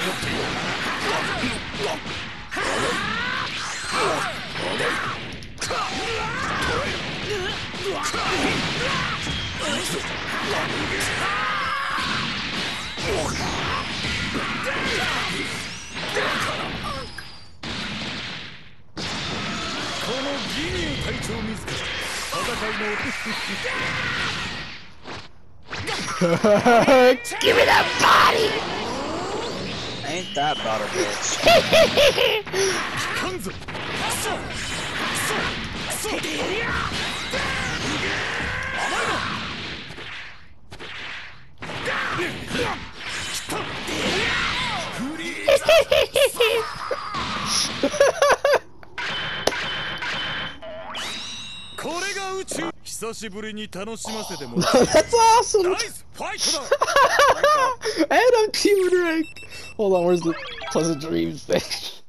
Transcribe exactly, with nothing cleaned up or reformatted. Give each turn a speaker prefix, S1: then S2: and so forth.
S1: Give me that body!
S2: Ain't that about a bitch?
S1: That's
S3: awesome!
S1: Nice fight!
S3: And I'm team Rick! Hold on, where's the Pleasant Dreams thing?